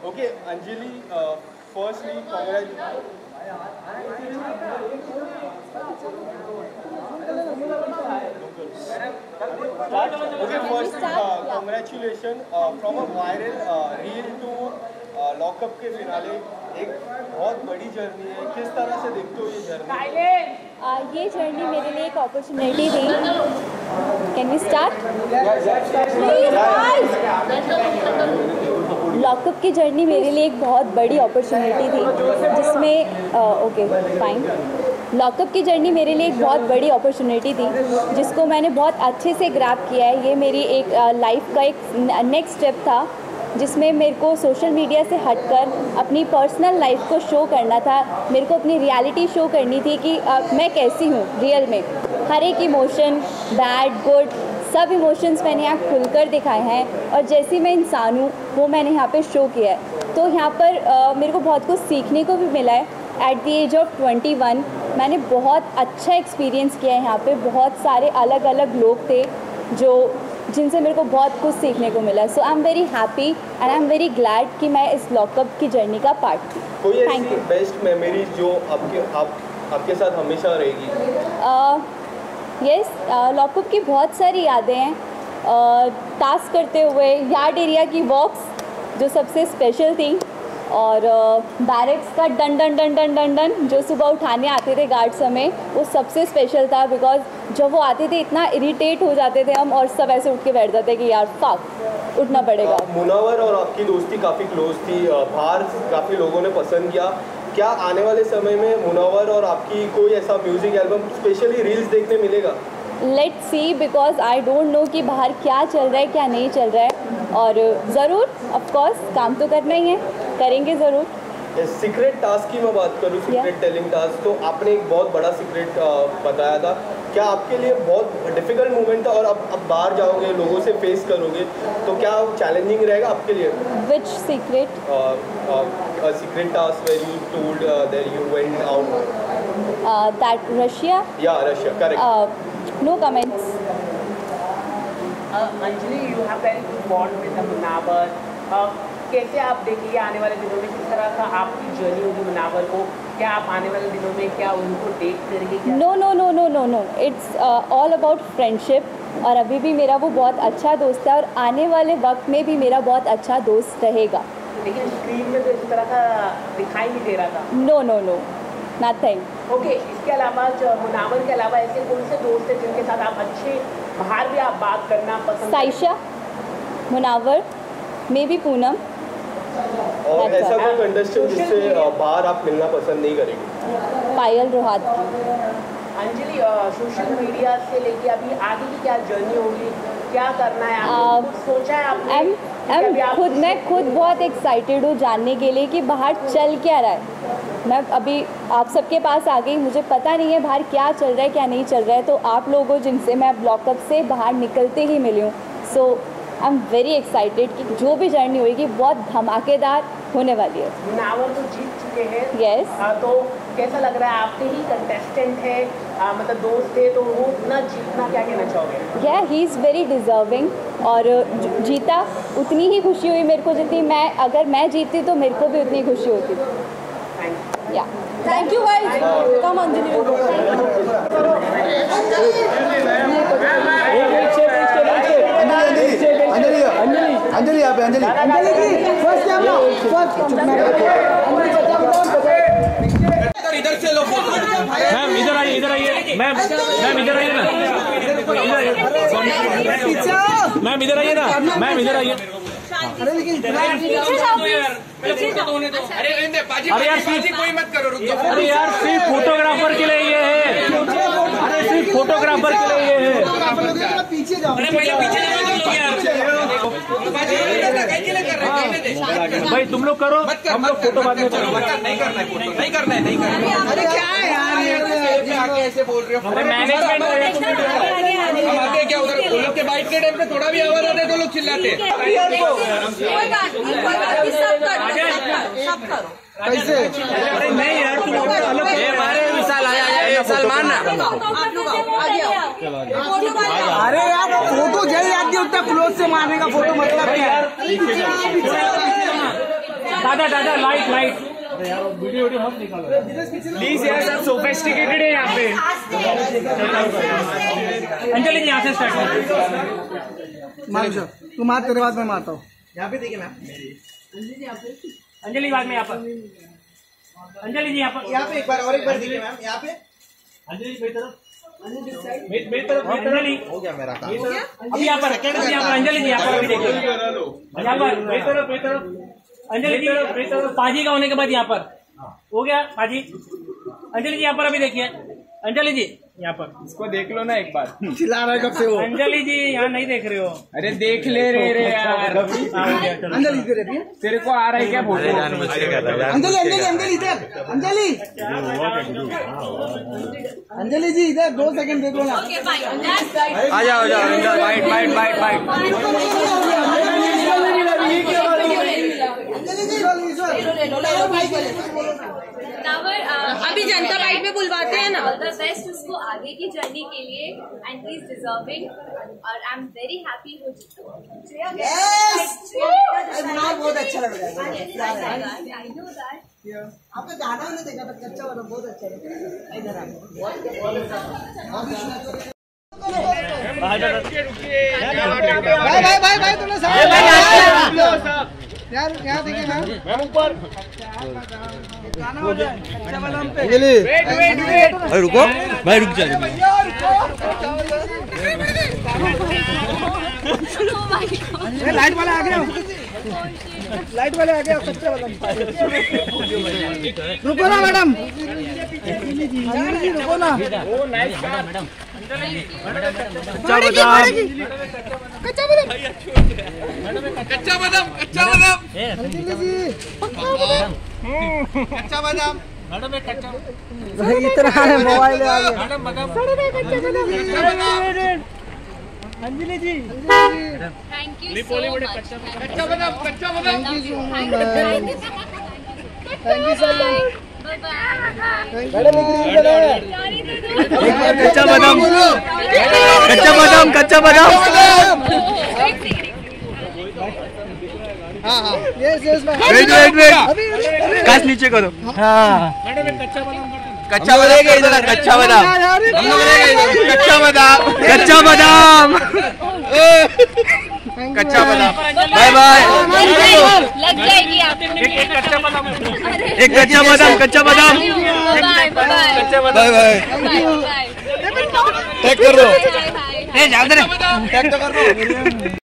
Okay, Anjali, firstly, congratulations. Okay, firstly, congratulations from a viral reel to lockup के finale, एक बहुत बड़ी journey है. किस तरह से देखते हो ये जर्नी? ये जर्नी मेरे लिए एक अपॉर्चुनिटी थी. Can we start? लॉकअप की जर्नी मेरे लिए एक बहुत बड़ी अपॉर्चुनिटी थी जिसमें ओके फाइन. लॉकअप की जर्नी मेरे लिए एक बहुत बड़ी अपॉर्चुनिटी थी जिसको मैंने बहुत अच्छे से ग्रैब किया है. ये मेरी एक लाइफ का एक नेक्स्ट स्टेप था जिसमें मेरे को सोशल मीडिया से हटकर अपनी पर्सनल लाइफ को शो करना था. मेरे को अपनी रियलिटी शो करनी थी कि मैं कैसी हूँ रियल में. हर एक इमोशन, बैड गुड, सब इमोशंस मैंने यहाँ खुलकर दिखाए हैं और जैसी मैं इंसान हूँ वो मैंने यहाँ पे शो किया है. तो यहाँ पर मेरे को बहुत कुछ सीखने को भी मिला है. एट द एज ऑफ 21 मैंने बहुत अच्छा एक्सपीरियंस किया है. यहाँ पे बहुत सारे अलग अलग लोग थे जिनसे मेरे को बहुत कुछ सीखने को मिला. So I am very happy and I am very glad कि मैं इस लॉकअप की जर्नी का पार्ट थी. कोई ऐसी बेस्ट मेमोरी जो आपके साथ हमेशा रहेगी? यस, लॉकअप की बहुत सारी यादें हैं. टास्क करते हुए यार्ड एरिया की वॉक्स जो सबसे स्पेशल थी और बैरक्स का done done done done done done जो सुबह उठाने आते थे गार्ड्स हमें, वो सबसे स्पेशल था. बिकॉज जब वो आते थे इतना इरिटेट हो जाते थे हम और सब ऐसे उठ के बैठ जाते कि यार फाक उठना पड़ेगा. मुनावर और आपकी दोस्ती काफ़ी क्लोज थी, बाहर काफ़ी लोगों ने पसंद किया. क्या आने वाले समय में मुनावर और आपकी कोई ऐसा म्यूजिक एल्बम स्पेशली रील्स देखने मिलेगा? Let's see, because I don't know कि बाहर क्या चल रहा है क्या नहीं चल रहा है. और ज़रूर ऑफकोर्स काम तो करना ही है, करेंगे ज़रूर. सीक्रेट टास्क की मैं बात करूँ, सीक्रेट टेलिंग टास्क, तो आपने एक बहुत बड़ा सीक्रेट बताया था. क्या आपके लिए बहुत डिफिकल्ट मोमेंट था और अब बाहर जाओगे, लोगों से फेस करोगे, तो क्या चैलेंजिंग रहेगा आपके लिए? Which secret? Secret task where you told that you went out. That Russia? या Russia, correct. No comments. Anjali, you have very good bond with Munawar. कैसे आप देखिए आने वाले दिनों में किस तरह का आपकी जर्नी होगी मुनावर को? क्या आप आने वाले दिनों में क्या उनको डेट करेंगे? No no no no no no, it's all about friendship. और अभी भी मेरा वो बहुत अच्छा दोस्त है और आने वाले वक्त में भी मेरा बहुत अच्छा दोस्त रहेगा. लेकिन स्क्रीन में तो इस तरह का दिखाई नहीं दे रहा था. No no no, nothing. Okay, इसके अलावा मुनावर के अलावा ऐसे कौन से दोस्त हैं जिनके साथ आप अच्छे बाहर भी आप बात करना पसंद? Saisha, Munawar, may be Poonam. और ऐसा कोई कंटेस्टेंट जिससे बाहर आप मिलना पसंद नहीं करेंगे? पायल रोहात. अंजलि, सोशल मीडिया से लेके अभी आगे की क्या जर्नी होगी, क्या करना है आपने कुछ सोचा है आपने? मैं खुद बहुत एक्साइटेड हूँ जानने के लिए कि बाहर चल क्या रहा है. मैं अभी आप सबके पास आ गई, मुझे पता नहीं है बाहर क्या चल रहा है क्या नहीं चल रहा है. तो आप लोगों जिनसे मैं लॉकअप से बाहर निकलते ही मिली हूँ. So I am very excited कि जो भी जर्नी होगी बहुत धमाकेदार होने वाली है. मुनावर तो जीत चुके हैं. यस. तो कैसा लग रहा है? आपके ही कंटेस्टेंट है, मतलब दोस्त थे, तो वो इतना जीतना क्या कहना चाहोगे? या ही इज़ वेरी डिज़र्विंग. और जीता उतनी ही खुशी हुई मेरे को जितनी अगर मैं जीतती तो मेरे को भी उतनी खुशी होती. Yeah thank you guys. Come Anjali. Anjali यहाँ पे, अंजलि फर्स्ट कैमरा, इधर से लो. मैम इधर आइए, इधर आइए मैम. मैम इधर आइए ना, मैम इधर आइए ना, मैम इधर आइए. अरे यार कोई मत करो, रुक जाओ. अरे यार सिर्फ फोटोग्राफर के लिए ये है. अरे सिर्फ फोटोग्राफर के लिए ये है. पीछे जाओ. भाई तुम लोग करो, हम लोग फोटो बाद में करो. नहीं करना है फोटो, नहीं करना है, नहीं करना है. अरे क्या है यार, आगे ऐसे बोल रहे हो? मैनेजमेंट हम आते क्या उधर? वो लोग के बाइक के टाइम पे थोड़ा भी आवाज आते तो लोग चिल्लाते. कैसे? नहीं यार तुम अलग. ये साल आया, सलमान ना. अरे यार फोटो जल्द आती है, उतना क्लोज से मारने का फोटो मतलब क्या है? दादा दादा लाइट लाइट वीडियो मत निकालो प्लीज यार, सब सोफिस्टिकेटेड है यहाँ पे। अंजलि जी यहाँ से स्टार्ट मार, तू मार, तेरे बाद मैं मारता हूँ। यहाँ पे देखिए मैम, अंजलि बाद में यहाँ पर, अंजलि जी यहाँ पर, यहाँ पे एक बार और एक बार देखिए मैम, यहाँ पे अंजलि मेरी तरफ, मेरी तरफ अंजलि हो गया मेरा काम। अभी यहाँ पर, अंजलि जी यहाँ पर अभी देखिए, यहाँ पर मेरी तरफ अंजलि जी, पाजी का होने के बाद यहाँ पर हो गया पाजी। अंजलि जी यहाँ पर अभी देखिए, अंजलि जी यहाँ पर, इसको देख लो ना एक बार। चिल्ला रहा है कब से वो। अंजलि जी यहाँ नहीं देख रहे हो। अरे देख ले रे यार। अंजलि इधर है, तेरे को आ रहा है क्या फोटो? अंजलि अंजलि अंजलि इधर, अंजलि अंजलि जी इधर 2 सेकंड दे दो ना। आ जाओ बाइट अभी जनता बाइट में बुलवाते हैं ना। ऑल द बेस्ट उसको आगे की जर्नी के लिए, एंड ही इज डिजर्विंग, और आई एम वेरी हैप्पी वो जीतो। बहुत अच्छा लग रहा है। I know that. आपका गाना नहीं देखा, कच्चा वाला बहुत अच्छा लगा। इधर भाई तुमने यार यहाँ देखिए मैम ऊपर गाना हो जाए। भाई रुको, भाई रुक जाए। लाइट वाले आ गए, लाइट वाले आ गए। कच्चा बादाम रुको ना मैडम, रुको ना। कच्चा बादाम, कच्चा बादाम, कच्चा बादाम। इतना है मोबाइल आ गया। Anjali ji thank you so much. कच्चा बादाम, कच्चा बादाम। Thank you so much. कच्चा बादाम, कच्चा बादाम। हाँ यस वेट काश नीचे करो। हाँ कच्चा बादाम, इधर कच्चा बादाम, कच्चा बादाम, कच्चा बादाम, कच्चा बादाम। Bye bye. लग जाएगी आप। एक कच्चा बादाम, एक कच्चा बादाम, कच्चा बादाम। Bye bye. टैग कर दो, टैग तो कर दो।